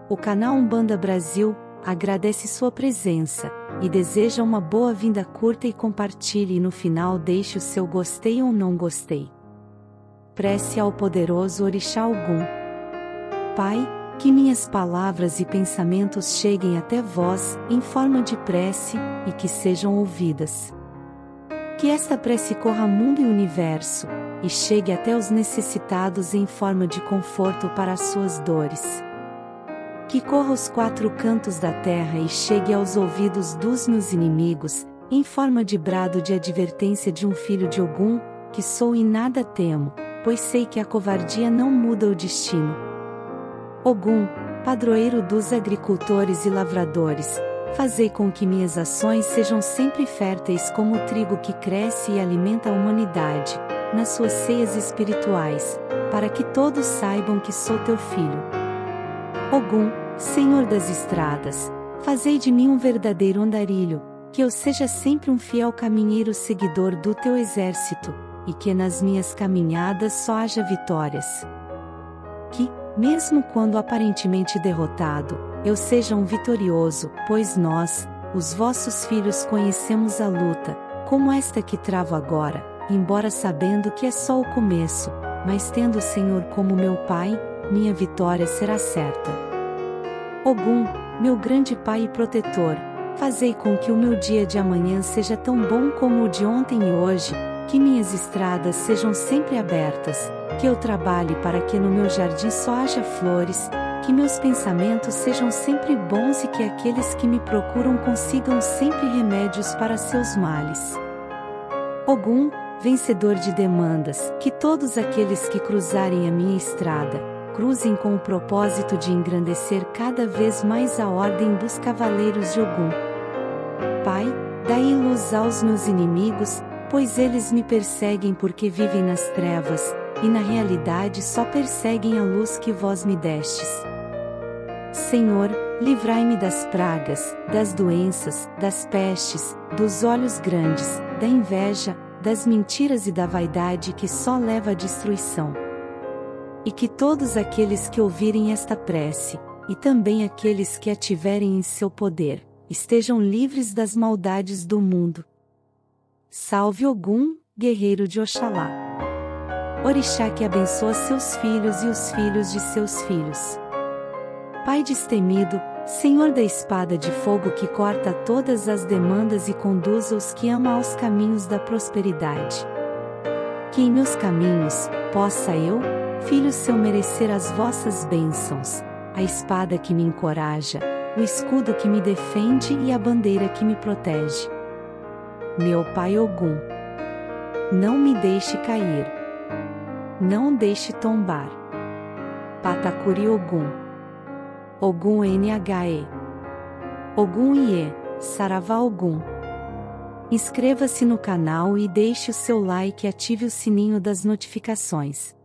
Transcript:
O canal Umbanda Brasil agradece sua presença e deseja uma boa-vinda. Curta e compartilhe, e no final deixe o seu gostei ou não gostei. Prece ao poderoso Orixá Ogum. Pai, que minhas palavras e pensamentos cheguem até vós, em forma de prece, e que sejam ouvidas. Que esta prece corra mundo e universo, e chegue até os necessitados em forma de conforto para as suas dores. Que corra aos quatro cantos da terra e chegue aos ouvidos dos meus inimigos, em forma de brado de advertência de um filho de Ogum, que sou e nada temo, pois sei que a covardia não muda o destino. Ogum, padroeiro dos agricultores e lavradores, fazei com que minhas ações sejam sempre férteis como o trigo que cresce e alimenta a humanidade, nas suas ceias espirituais, para que todos saibam que sou teu filho. Ogum, Senhor das estradas, fazei de mim um verdadeiro andarilho, que eu seja sempre um fiel caminheiro seguidor do teu exército, e que nas minhas caminhadas só haja vitórias. Que, mesmo quando aparentemente derrotado, eu seja um vitorioso, pois nós, os vossos filhos, conhecemos a luta, como esta que travo agora, embora sabendo que é só o começo, mas tendo o Senhor como meu Pai, minha vitória será certa. Ogum, meu grande Pai e protetor, fazei com que o meu dia de amanhã seja tão bom como o de ontem e hoje, que minhas estradas sejam sempre abertas, que eu trabalhe para que no meu jardim só haja flores, que meus pensamentos sejam sempre bons e que aqueles que me procuram consigam sempre remédios para seus males. Ogum, vencedor de demandas, que todos aqueles que cruzarem a minha estrada, cruzem com o propósito de engrandecer cada vez mais a ordem dos cavaleiros de Ogum. Pai, dai luz aos meus inimigos, pois eles me perseguem porque vivem nas trevas, e na realidade só perseguem a luz que vós me destes. Senhor, livrai-me das pragas, das doenças, das pestes, dos olhos grandes, da inveja, das mentiras e da vaidade que só leva à destruição. E que todos aqueles que ouvirem esta prece, e também aqueles que a tiverem em seu poder, estejam livres das maldades do mundo. Salve Ogum, guerreiro de Oxalá. Orixá que abençoa seus filhos e os filhos de seus filhos. Pai destemido, Senhor da espada de fogo que corta todas as demandas e conduz os que ama aos caminhos da prosperidade. Que em meus caminhos, possa eu, filho seu, merecer as vossas bênçãos, a espada que me encoraja, o escudo que me defende e a bandeira que me protege. Meu Pai Ogum, não me deixe cair. Não deixe tombar. Patacuri Ogum. Ogum NHE. Ogum IE, Saravá Ogum. Inscreva-se no canal e deixe o seu like e ative o sininho das notificações.